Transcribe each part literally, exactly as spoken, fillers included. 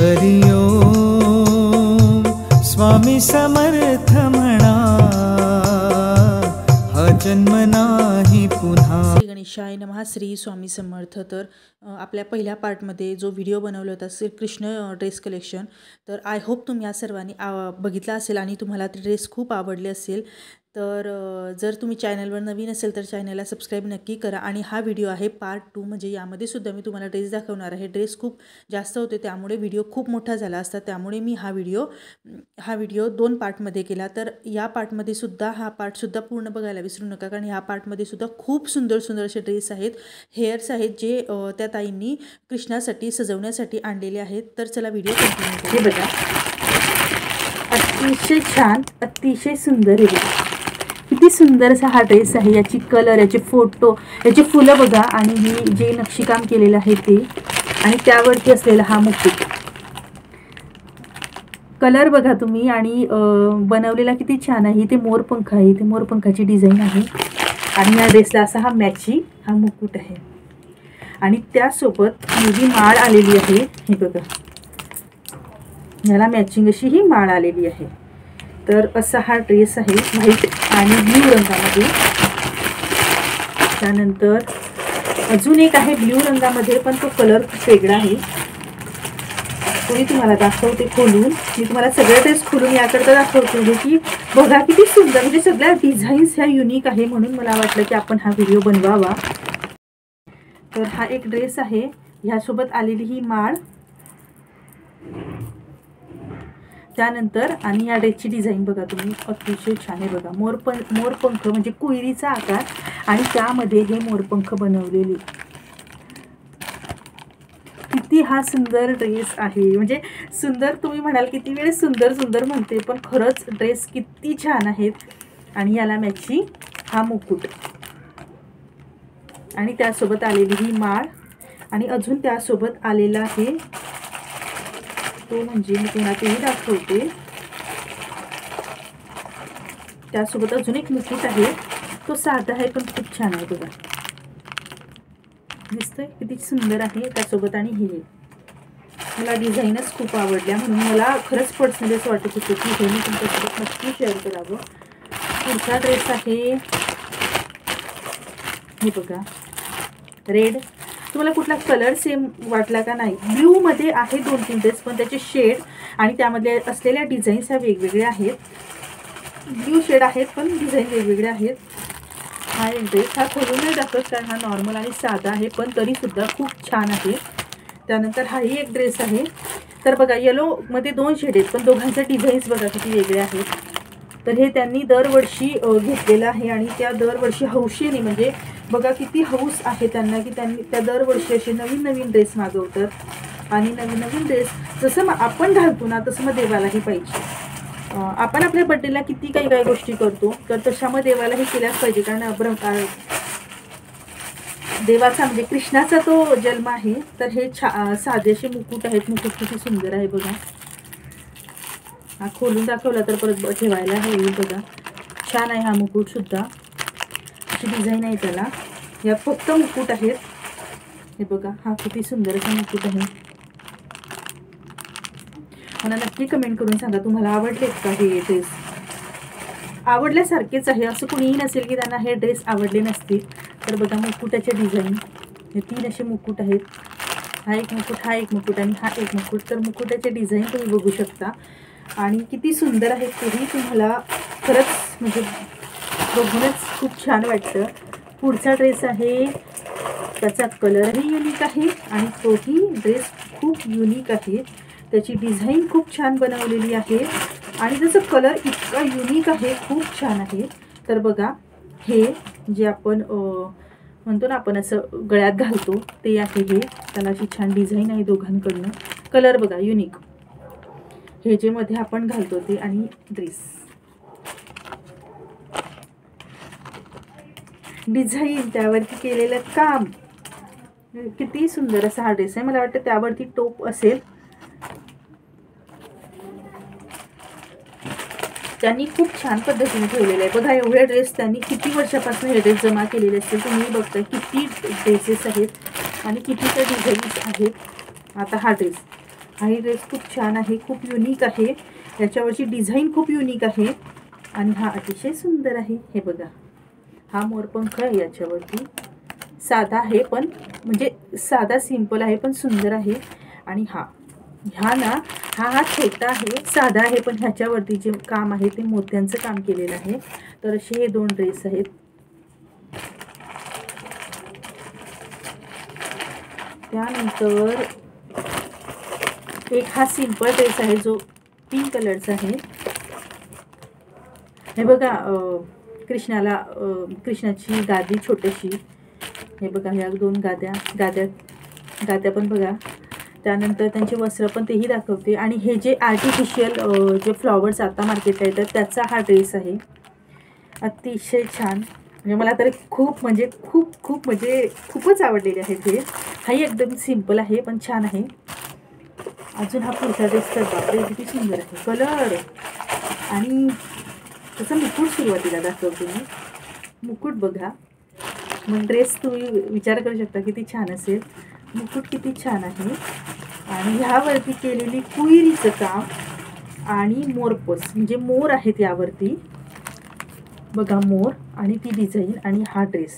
हरि ओम स्वामी समर्थ म्हणा, हा जन्म नाही पुन्हा। श्री गणेशाय नमः। श्री स्वामी समर्थ। तर आपल्या पहिल्या पार्टमध्ये जो व्हिडिओ बनवला होता श्रीकृष्ण ड्रेस कलेक्शन, तर आय होप तुम्ही या सर्वांनी बघितला असेल आणि तुम्हाला ते ड्रेस खूप आवडले असेल। तर जर तुम्ही चॅनलवर नवीन असेल तर चॅनलला सबस्क्राईब नक्की करा। आणि हा व्हिडिओ आहे पार्ट टू, म्हणजे यामध्ये सुद्धा मी तुम्हाला ड्रेस दाखवणार आहे। ड्रेस खूप जास्त होते त्यामुळे व्हिडिओ खूप मोठा झाला असता, त्यामुळे मी हा व्हिडिओ हा व्हिडिओ दोन पार्टमध्ये केला। तर या पार्टमध्ये सुद्धा हा पार्टसुद्धा पूर्ण बघायला विसरू नका, कारण ह्या पार्टमध्ये सुद्धा खूप सुंदर सुंदर असे ड्रेस आहेत, हेअर्स आहेत जे त्या ताईंनी कृष्णासाठी सजवण्यासाठी आणलेले आहेत। तर चला व्हिडिओ कंटिन्यू करू। हे बघा, अतिशय छान, अतिशय सुंदर आहे। किती सुंदर असा हा ड्रेस आहे। याची कलर, याचे फोटो, याची फुलं बघा, आणि ही जे नक्षीकाम केलेलं आहे ते, आणि त्यावरती असलेला हा मुकुट, कलर बघा तुम्ही, आणि बनवलेला किती छान आहे। ते मोरपंख आहे, ते मोरपंखाची डिझाईन आहे, आणि या ड्रेसला असा हा मॅचिंग हा मुकुट आहे, आणि त्यासोबत ही माळ आलेली आहे। हे बघा, याला मॅचिंग अशी ही माळ आलेली आहे। तर असा हा ड्रेस आहे, व्हाईट आणि ब्ल्यू रंगामध्ये। त्यानंतर अजून एक आहे ब्ल्यू रंगामध्ये, पण तो कलर खूप वेगळा आहे, तोही तुम्हाला दाखवते खोलून। मी तुम्हाला सगळे ड्रेस खोलून याकरता दाखवते की बघा किती सुंदर, म्हणजे सगळ्या डिझाईन्स ह्या युनिक आहे, म्हणून मला वाटलं की आपण हा व्हिडिओ बनवावा। तर हा एक ड्रेस आहे, ह्यासोबत आलेली ही माळ, त्यानंतर आणि या ड्रेसची डिझाईन बघा तुम्ही, अतिशय छान आहे बघा। मोरपं मोरपंख म्हणजे कुयरीचा आकार, आणि त्यामध्ये हे मोरपंख बनवलेले। किती हा सुंदर ड्रेस आहे, म्हणजे सुंदर तुम्ही म्हणाल किती वेळेस सुंदर सुंदर म्हणते, पण खरंच ड्रेस किती छान आहेत। आणि याला मॅचिंग हा मुकुट, आणि त्यासोबत आलेली ही माळ, आणि अजून त्यासोबत आलेला आहे तो, म्हणजे मी तुम्हाला तेही दाखवते, त्यासोबत अजून एक मुकुट आहे, तो साधा आहे पण खूप छान आहे बघा, दिसतंय किती सुंदर आहे त्यासोबत। आणि हे मला डिझाईनच खूप आवडल्या, म्हणून मला खरंच पर्सनली असं वाटत होतं की हे मी तुमच्यासोबत नक्की शेअर करावं। पुढचा ड्रेस आहे, हे बघा, रेड। तुम्हाला कुठला कलर सेम वाटला का नाही? ब्ल्यू मध्ये आहे दोन तीन ड्रेस, पण त्याचे शेड आणि त्यामध्ये असलेल्या डिझाईन्स ह्या वेगवेगळ्या आहेत। ब्ल्यू शेड आहेत पण डिझाईन वेगवेगळे आहेत। हा एक ड्रेस, हा खोलून नाही दाखवत कारण हा नॉर्मल आणि साधा आहे, पण तरी सुद्धा खूप छान आहे। त्यानंतर हाही एक ड्रेस आहे, तर बघा येलो मध्ये दोन शेड आहेत, पण दोघांच्या डिझाईन्स बघा किती वेगळे आहेत। तर हे त्यांनी दरवर्षी घेतलेलं आहे, आणि त्या दरवर्षी हौशीने, म्हणजे बघा किती हौस आहे त्यांना की त्यांनी त्या दरवर्षी असे नवीन नवीन ड्रेस मागवतात, आणि नवीन नवीन ड्रेस जसं मग आपण घालतो ना तसं मग देवालाही पाहिजे। आपण आपल्या बड्डेला किती काही काही गोष्टी करतो, तर तशा मग देवालाही केल्याच पाहिजे, कारण अब्रम देवाचा म्हणजे कृष्णाचा तो जन्म आहे। तर हे छा साधेसे मुकुट आहेत, मुकुट किती सुंदर आहे बघा। हा खोलून दाखवला तर परत ठेवायला होईल बघा, छान आहे हा मुकुट सुद्धा, अशी डिझाईन आहे त्याला। यात फक्त मुकुट आहेत, हे बघा, हा किती सुंदर असा मुकुट आहे। मला नक्की कमेंट करून सांगा तुम्हाला आवडले का हे ड्रेस? आवडल्यासारखेच आहे, असं कुणीही नसेल की त्यांना हे ड्रेस आवडले नसतील। तर बघा मुकुटाचे डिझाईन, हे तीन असे मुकुट आहेत, हा एक मुकुट, हा एक मुकुट आणि हा एक मुकुट। तर मुकुटाचे डिझाईन तुम्ही बघू शकता, आणि किती सुंदर आहेत तेही तुम्हाला खरंच म्हणजे बघूनच खूप छान वाटतं। पुढचा ड्रेस आहे, त्याचा कलरही युनिक आहे, आणि तोही ड्रेस खूप युनिक आहे, त्याची डिझाईन खूप छान बनवलेली आहे, आणि त्याचा कलर इतका युनिक आहे, खूप छान आहे। तर बघा, हे जे आपण म्हणतो ना आपण असं गळ्यात घालतो ते आहे हे, त्याला अशी छान डिझाईन आहे दोघांकडनं, कलर बघा युनिक, हे जे मध्ये आपण घालतो ते, आणि ड्रेस डिझाईन, त्यावरती केलेलं काम, किती सुंदर असा हा ड्रेस आहे। मला वाटतं त्यावरती टोप असेल, त्यांनी खूप छान पद्धतीने ठेवलेलं आहे बघा। एवढे ड्रेस त्यांनी किती वर्षापासून हे ड्रेस जमा केलेले असतील, तुम्ही बघताय किती ड्रेसेस आहेत आणि किती त्या डिझाईन्स आहेत। आता हा ड्रेस हाही ड्रेस खूप छान आहे, खूप युनिक आहे. याच्यावरची डिझाईन खूप युनिक आहे आणि हा अतिशय सुंदर आहे. हे बघा, हा मोरपंख आहे याच्यावरती. साधा आहे पण म्हणजे साधा सिंपल आहे पण सुंदर आहे. आणि हा ह्या ना हा हा छोटा आहे, साधा आहे, पण ह्याच्यावरती जे काम आहे ते मोत्यांचं काम केलेलं आहे. तर असे हे दोन ड्रेस आहेत. त्यानंतर एक हा सिंपल ड्रेस आहे जो पिंक कलरचा आहे. हे बघा, कृष्णाला कृष्णाची गादी छोटीशी. हे बघा, ह्या दोन गाद्या गाद्या गाद्या पण बघा. त्यानंतर त्यांचे वस्त्र पण तेही दाखवते. आणि हे जे आर्टिफिशियल जे फ्लॉवर्स आता मार्केटला येतात त्याचा हा ड्रेस आहे. अतिशय छान, म्हणजे मला तर खूप म्हणजे खूप खूप म्हणजे खूपच आवडलेले आहे ते. हाही एकदम सिंपल आहे पण छान आहे. अजून हा पुढचा ड्रेस तर बापरे किती सुंदर आहे कलर. आणि त्याचा मुकुट सुरुवातीला दाखवते मी. मुकुट बघा, मग ड्रेस तुम्ही विचार करू शकता किती छान असेल. मुकुट किती छान आहे. आणि ह्यावरती केलेली कुईरीचं काम आणि मोरपस म्हणजे मोर आहेत यावरती बघा, मोर आणि ती डिझाईन आणि हा ड्रेस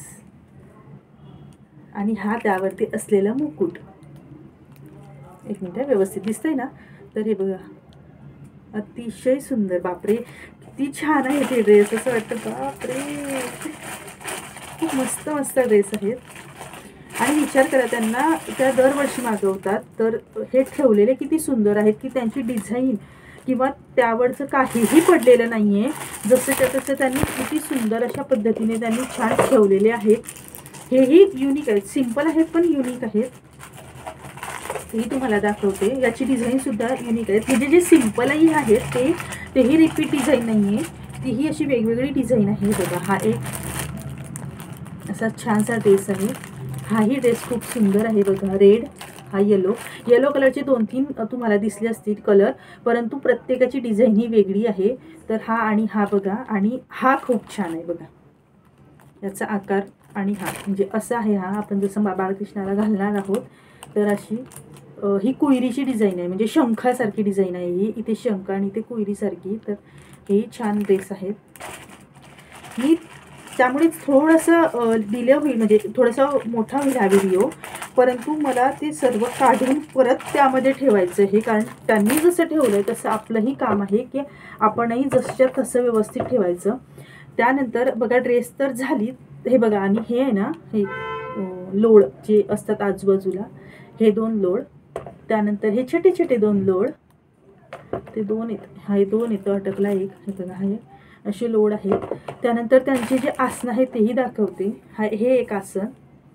आणि हा त्यावरती असलेला मुकुट. एक मिनिट, व्यवस्थित दिसतंय ना? तर हे बघा, अतिशय सुंदर. बापरे किती छान आहे ते ड्रेस. असं वाटतं बापरे खूप मस्त मस्त ड्रेस आहेत. आणि विचार करा, त्यांना त्या दरवर्षी मागवतात तर हे ठेवलेले किती सुंदर आहेत की त्यांची डिझाईन किंवा त्यावरचं काहीही पडलेलं नाही आहे. जसंच्या तसं त्यांनी किती सुंदर अशा पद्धतीने त्यांनी छान ठेवलेले आहेत. हेही युनिक आहेत, सिंपल आहेत पण युनिक आहेत. ही तुम्हाला दाखवते. याची डिझाईनसुद्धा युनिक आहेत. म्हणजे जे सिंपलही आहेत ते तेही रिपीट डिझाईन नाही आहे, तीही अशी वेगवेगळी डिझाईन आहे. बघा, हा एक असा छानसा ड्रेस आहे. हाही ड्रेस खूप सुंदर आहे बघा. रेड, हा येलो येलो कलरचे दोन तीन तुम्हाला दिसले असतील कलर, परंतु प्रत्येकाची डिझाईन ही वेगळी आहे. तर हा आणि हा बघा, आणि हा खूप छान आहे बघा. याचा आकार आणि हा म्हणजे असा आहे. हा आपण जसं बाळकृष्णाला घालणार आहोत तर अशी ही कुईरीची डिझाईन आहे, म्हणजे शंखासारखी डिझाईन आहे ही. इथे शंख आणि इथे कुईरीसारखी. तर हे छान ड्रेस आहेत. मी त्यामुळे थोडंसं डिले होईल, म्हणजे थोडासा मोठा होईल हा व्हिडिओ, परंतु मला ते सर्व काढून परत त्यामध्ये ठेवायचं आहे. कारण त्यांनी जसं ठेवलं आहे तसं आपलंही काम आहे की आपणही जसंच्या तसं व्यवस्थित ठेवायचं. त्यानंतर बघा, ड्रेस तर झाली. हे बघा, आणि हे आहे ना, हे लोळ जे असतात आजूबाजूला, हे दोन लोळ. त्यानंतर हे छोटे छोटे दोन लोळ, ते दोन येत हा दोन येतं अटकला एक. हे बघा, हे असे लोड आहेत. त्यानंतर त्यांचे जे आसन आहेत तेही दाखवते. हा हे एक आसन.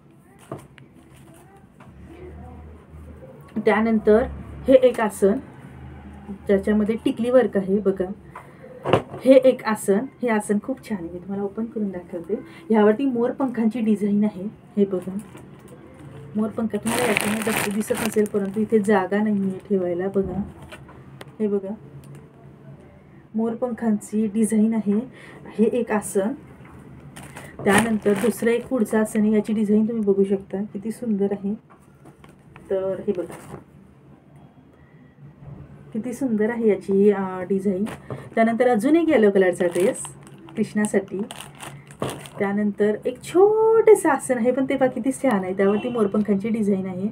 त्यानंतर हे एक आसन ज्याच्यामध्ये टिकली वर्क आहे बघा. हे एक आसन. हे आसन खूप छान आहे, मी तुम्हाला ओपन करून दाखवते. ह्यावरती मोरपंखांची डिझाईन आहे. हे बघा, मोरपंख तुम्हाला याच्यामध्ये जास्त दिसत नसेल, परंतु इथे जागा नाही आहे ठेवायला. बघा, हे बघा, मोरपंखांची डिझाईन आहे. हे एक आसन. त्यानंतर दुसरं एक पुढचं आसन आहे. याची डिझाईन तुम्ही बघू शकता किती सुंदर आहे. तर हे बघा, किती सुंदर आहे याची डिझाईन. त्यानंतर अजून एक येलो कलरचा ड्रेस कृष्णासाठी. त्यानंतर एक छोटंसं आसन आहे, पण ते बघा किती छान आहे. त्यावरती मोरपंखांची डिझाईन आहे.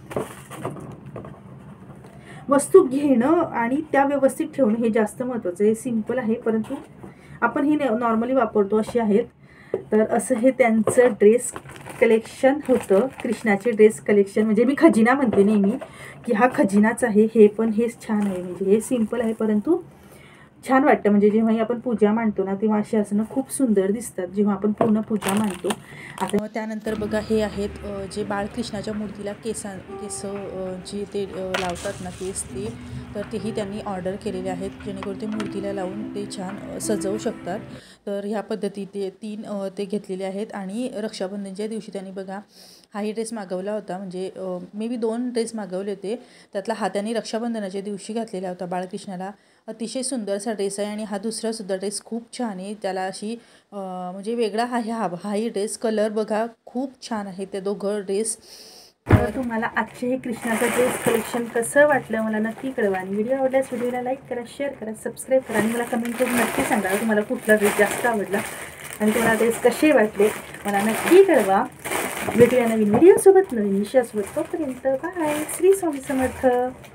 वस्तू घेणं आणि त्या व्यवस्थित ठेवणं हे जास्त महत्त्वाचं आहे. सिंपल आहे परंतु आपण ही नॉर्मली वापरतो अशी आहेत. तर असं हे त्यांचं ड्रेस कलेक्शन होतं. कृष्णाचे ड्रेस कलेक्शन, म्हणजे मी खजिना म्हणते नेहमी की हा खजिनाच आहे. हे पण हेच छान आहे, म्हणजे हे सिंपल आहे परंतु छान वाटतं. म्हणजे जेव्हाही आपण पूजा मांडतो ना तेव्हा अशी आसनं खूप सुंदर दिसतात जेव्हा आपण पूर्ण पूजा मांडतो. आता त्यानंतर बघा, हे आहेत जे बाळकृष्णाच्या मूर्तीला केसा केस जे ते लावतात ना केस, ते तर तेही त्यांनी ऑर्डर केलेले आहेत जेणेकरून ते मूर्तीला लावून ते छान सजवू शकतात. तर ह्या पद्धतीने तीन ते घेतलेले आहेत. आणि रक्षाबंधनच्या दिवशी त्यांनी बघा हाही ड्रेस मागवला होता, म्हणजे मे बी दोन ड्रेस मागवले होते. त्यातला हा त्यांनी रक्षाबंधनाच्या दिवशी घातलेला होता बाळकृष्णाला. अतिशय सुंदरसा ड्रेस आहे. आणि हा दुसरासुद्धा ड्रेस खूप छान आहे. त्याला अशी म्हणजे वेगळा हा हा हाही ड्रेस. कलर बघा खूप छान आहे ते दोघं ड्रेस. तर तुम्हाला आजचे हे कृष्णाचं ड्रेस कलेक्शन कसं वाटलं मला नक्की कळवा आणि व्हिडिओ आवडल्यास व्हिडिओला लाईक करा, शेअर करा, सबस्क्राईब करा आणि मला कमेंट करून नक्की सांगा तुम्हाला कुठला ड्रेस जास्त आवडला आणि तुम्हाला ड्रेस कसे वाटले मला नक्की कळवा. भेटूया नवीन व्हिडिओसोबत, नवीन विषयासोबत. तोपर्यंत बाय. श्री स्वामी समर्थ.